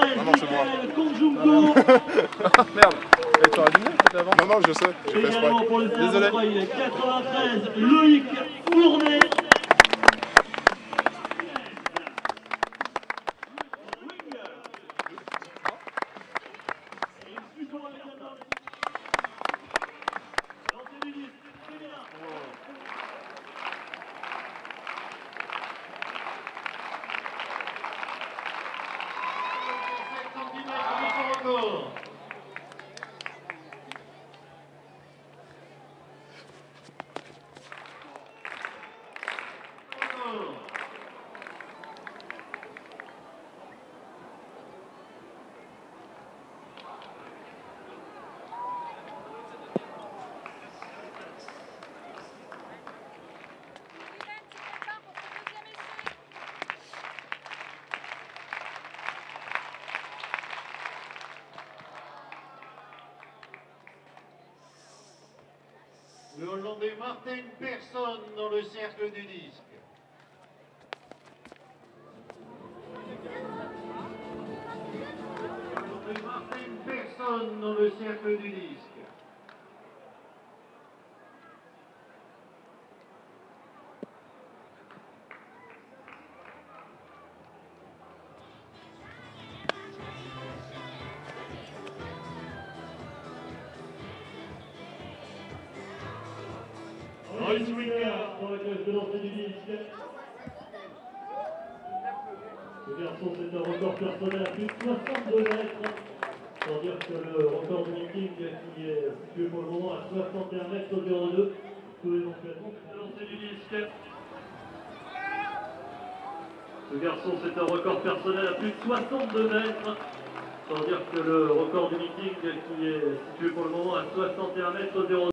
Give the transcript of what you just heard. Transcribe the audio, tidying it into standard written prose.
Ah non, c'est moi. Merde. Et tu aurais dû venir peut-être avant. Non, non, je sais. J'ai fait exprès. Désolé. 93, Loïc Fournet. Le Hollandais Martin Persson dans le cercle du disque. Le Hollandais Martin Persson dans le cercle du disque. Royce Wicard dans la cage de lancer du disque. Ce garçon, c'est un record personnel à plus de 62 mètres. Sans dire que le record du meeting qui est situé pour le moment à 61 mètres au 02. Tout éventuellement de lancer du disque. Ce garçon, c'est un record personnel à plus de 62 mètres. Sans dire que le record du meeting qui est situé pour le moment à 61 mètres au 02.